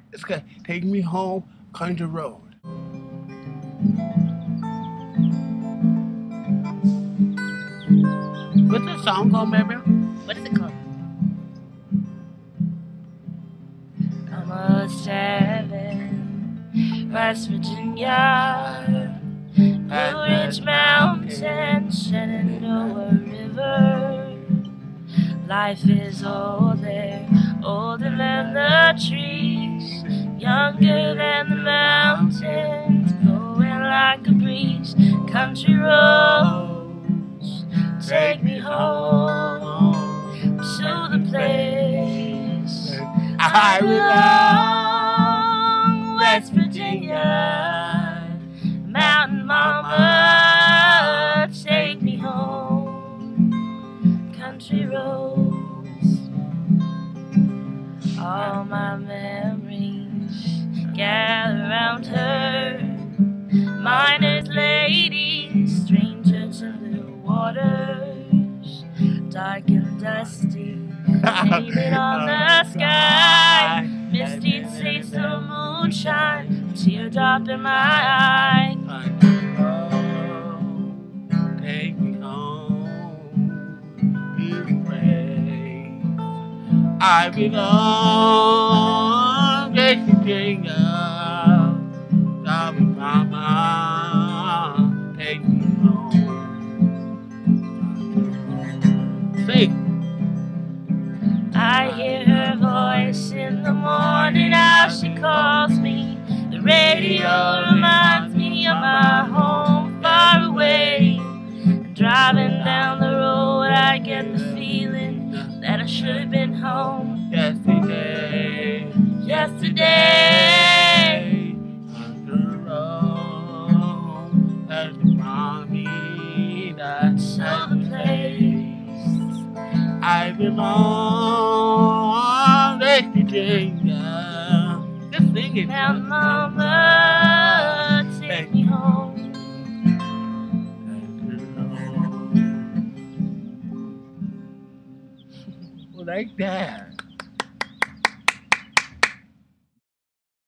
It's gonna take me home, country road. What's the song called, baby? What is it called? Almost heaven, West Virginia, Blue Ridge Mountains, Shenandoah River. Life is older, older than the trees, younger than the mountains, blowing like a breeze. Country roads, take me home to the place I belong. West Virginia, Mountain Mama, take me home. Country roads, all my memories gather around her. Miners, ladies, strangers in the waters, dark and dusty, painted on the sky. Misty sees the moonshine, teardrop in my eye. Take me home, you pray. I belong, West Virginia. Mama, take me home. Sing. I hear her voice in the morning, how she calls me. The radio reminds me of my home far away. And driving down the road, I get the feeling that I should have been home yesterday. So the place I belong, West Virginia. Just sing it. Now, Mama, take me home. Like that.